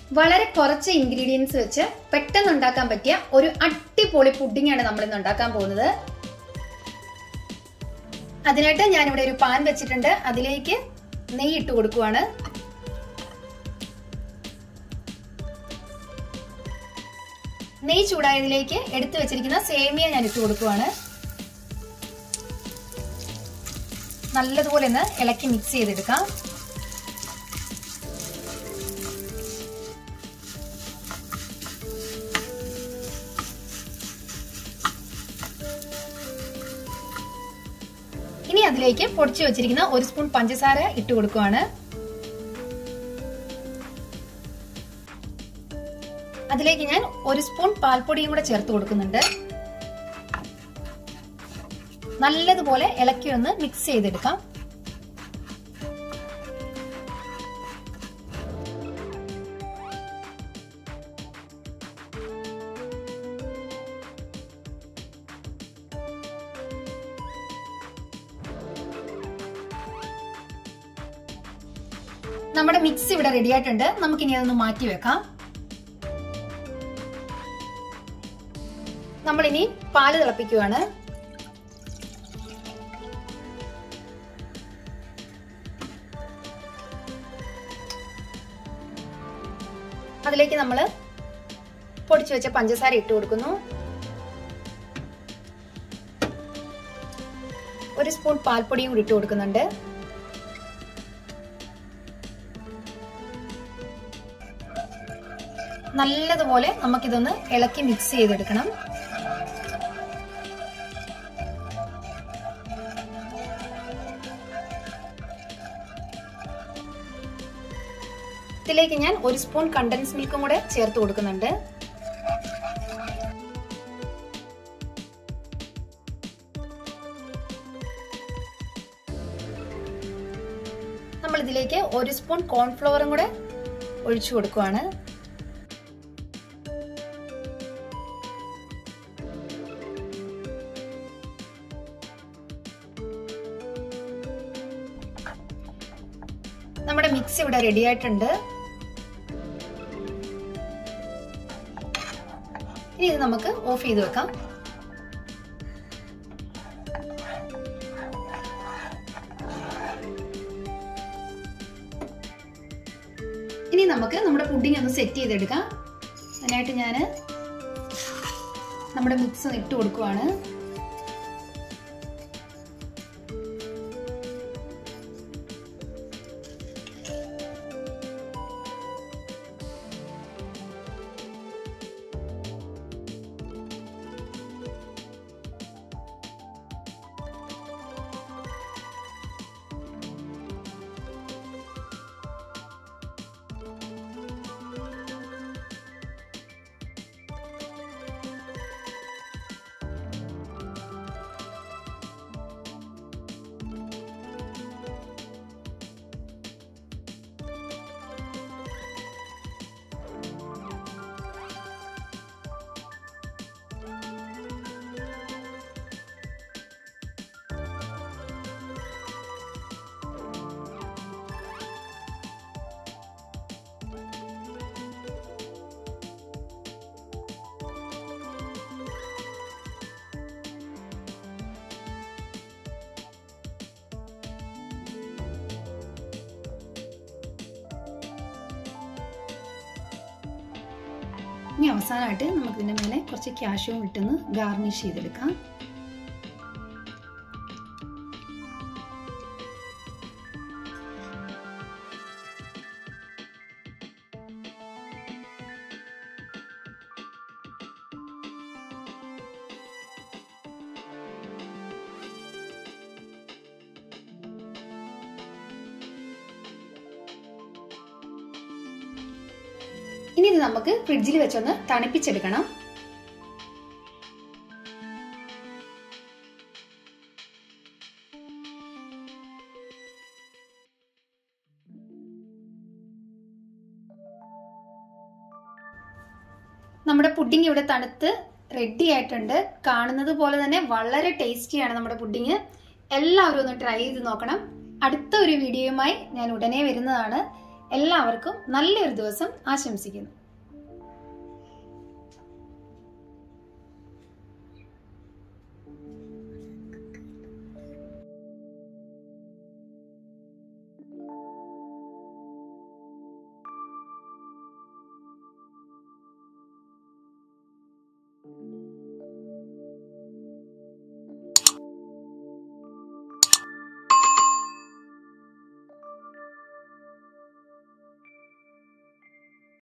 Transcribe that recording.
വളരെ കുറച്ച് ഇൻഗ്രീഡിയൻസ് വെച്ച് പെട്ടെന്ന് ഉണ്ടാക്കാൻ പറ്റിയ ഒരു അടിപൊളി പുഡിംഗ് ആണ് നമ്മൾ ഇന്ന് ഉണ്ടാക്കാൻ പോകുന്നത്. അതിനായിട്ട് ഞാനിവിടെ ഒരു പാൻ വെച്ചിട്ടുണ്ട്. അതിലേക്ക് നെയ്യ് ഇട്ട് കൊടുക്കുവാണ്. നെയ്യ് ചൂടായതിലേക്ക് എടുത്തു വെച്ചിരിക്കുന്ന സേമിയ ഞാൻ ഇട്ട് കൊടുക്കുവാണ്. നല്ലതുപോലെ ഒന്ന് ഇളക്കി മിക്സ് ചെയ്തെടുക്കാം. ഇനി അതിലേക്ക് പൊടിച്ചു വെച്ചിരിക്കുന്ന 1 സ്പൂൺ പഞ്ചസാര ഇട്ട് കൊടുക്കുവാണ്. അതിലേക്ക് ഞാൻ 1 സ്പൂൺ പാൽപ്പൊടിയും കൂടെ ചേർത്ത് കൊടുക്കുന്നുണ്ട്. നല്ലതുപോലെ ഇളക്കി ഒന്ന് മിക്സ് ചെയ്തെടുക്കാം. നമ്മുടെ മിക്സ് ഇവിടെ റെഡി ആയിട്ടുണ്ട്. നമുക്കിനി അതൊന്ന് മാറ്റി വെക്കാം. നമ്മളിനി പാല് തിളപ്പിക്കുകയാണ്. അതിലേക്ക് നമ്മൾ പൊടിച്ചു വെച്ച പഞ്ചസാര ഇട്ട് കൊടുക്കുന്നു. 1 സ്പൂൺ പാൽപ്പൊടിയും കൂടി ഇട്ട് കൊടുക്കുന്നുണ്ട്. നല്ലതുപോലെ നമുക്കിതൊന്ന് ഇളക്കി മിക്സ് ചെയ്തെടുക്കണം. ഇതിലേക്ക് ഞാൻ 1 സ്പൂൺ കണ്ടൻസ് മിൽക്കും കൂടെ ചേർത്ത് കൊടുക്കുന്നുണ്ട്. നമ്മൾ ഇതിലേക്ക് 1 സ്പൂൺ കോൺഫ്ലവറും കൂടെ ഒഴിച്ചു കൊടുക്കുവാണ്. നമ്മുടെ മിക്സ് ഇവിടെ റെഡി ആയിട്ടുണ്ട്. ഇനി ഇത് നമുക്ക് ഓഫ് ചെയ്ത് വെക്കാം. ഇനി നമുക്ക് നമ്മുടെ പുഡിംഗ് ഒന്ന് സെറ്റ് ചെയ്തെടുക്കാം. അതിനായിട്ട് ഞാൻ നമ്മുടെ മിക്സ് ഇട്ട് കൊടുക്കുവാണ്. ഇനി അവസാനമായിട്ട് നമുക്ക് ഇതിന്റെ മേലെ കുറച്ച് കാഷ്യൂവും ഇട്ടൊന്ന് ഗാർണിഷ് ചെയ്തെടുക്കാം. ഇനി ഇത് നമുക്ക് ഫ്രിഡ്ജിൽ വെച്ചൊന്ന് തണുപ്പിച്ചെടുക്കണം. നമ്മുടെ പുഡിംഗ് ഇവിടെ തണുത്ത് റെഡി ആയിട്ടുണ്ട്. കാണുന്നത് പോലെ തന്നെ വളരെ ടേസ്റ്റിയാണ് നമ്മുടെ പുഡിംഗ്. എല്ലാവരും ഒന്ന് ട്രൈ ചെയ്ത് നോക്കണം. അടുത്ത ഒരു വീഡിയോയുമായി ഞാൻ ഉടനെ വരുന്നതാണ്. എല്ലാവർക്കും നല്ലൊരു ദിവസം ആശംസിക്കുന്നു.